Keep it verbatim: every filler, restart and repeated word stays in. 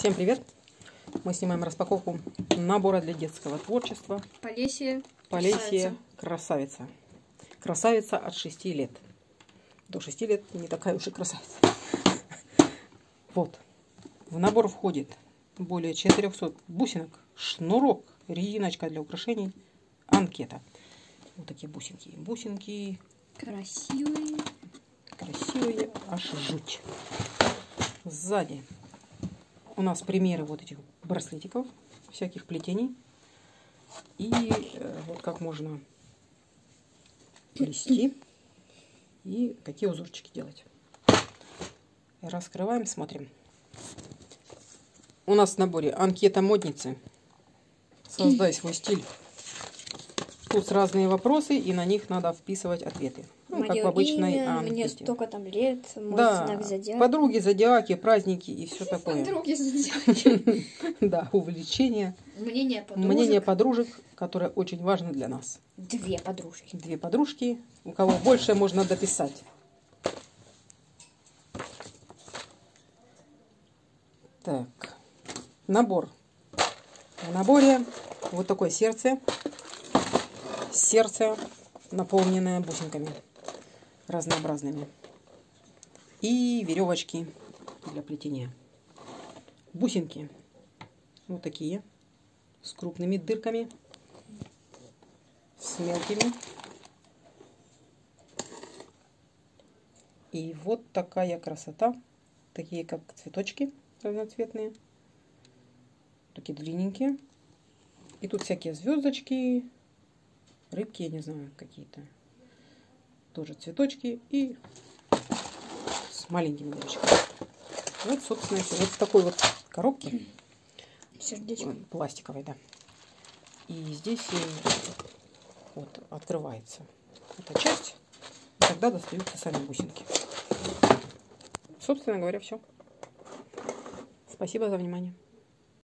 Всем привет! Мы снимаем распаковку набора для детского творчества. Полесье. Полесье красавица. Красавица от шести лет. До шести лет не такая уж и красавица. Вот. В набор входит более четырёхсот бусинок, шнурок, резиночка для украшений, анкета. Вот такие бусинки. Бусинки. Красивые. Красивые, аж жуть. Сзади у нас примеры вот этих браслетиков, всяких плетений. И э, вот как можно плести и какие узорчики делать. Раскрываем, смотрим. У нас в наборе анкета модницы. Создай свой стиль. Тут разные вопросы, и на них надо вписывать ответы. Ну, как в обычной имя, анкете. Мне столько там лет, мой Да, знак зодиака. подруги, зодиаки, праздники и все такое. Подруги зодиаки. Да, увлечения. Мнение подружек. Мнение подружек, которое очень важно для нас. Две подружки. Две подружки. У кого больше, можно дописать. Так, набор. В наборе вот такое сердце. Сердце, наполненное бусинками разнообразными. И веревочки для плетения. Бусинки вот такие, с крупными дырками, с мелкими. И вот такая красота. Такие как цветочки разноцветные. Такие длинненькие. И тут всякие звездочки, рыбки, я не знаю, какие-то. Тоже цветочки и с маленькими дырочками. Вот, собственно, все. Вот в такой вот коробке. Сердечко. Пластиковой, да. И здесь вот открывается эта часть. И тогда достаются сами бусинки. Собственно говоря, все. Спасибо за внимание.